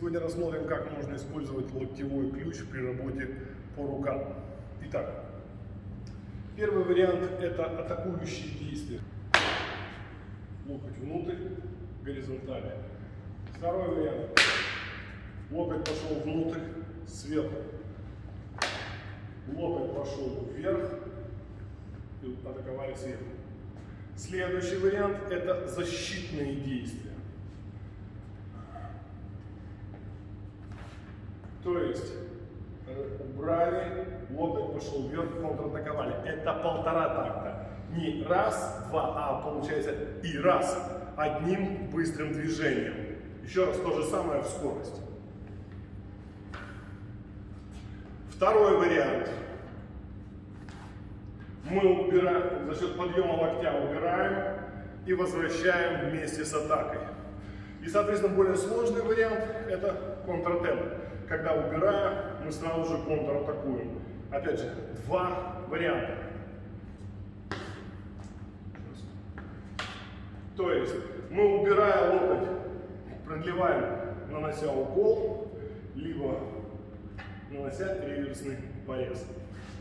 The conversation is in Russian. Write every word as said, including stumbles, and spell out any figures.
Сегодня рассмотрим, как можно использовать локтевой ключ при работе по рукам. Итак, первый вариант – это атакующие действия. Локоть внутрь, горизонтально. Второй вариант – локоть пошел внутрь, сверху. Локоть пошел вверх и атаковали сверху. Следующий вариант – это защитные действия. То есть убрали, локоть пошел вверх, контратаковали. Это полтора такта. Не раз, два, а получается и раз. Одним быстрым движением. Еще раз то же самое в скорости. Второй вариант. Мы убираем, за счет подъема локтя убираем и возвращаем вместе с атакой. И, соответственно, более сложный вариант – это контратемп. Когда убираем, мы сразу же контратакуем. Опять же, два варианта. То есть мы, убирая локоть, продлеваем, нанося укол, либо нанося реверсный порез.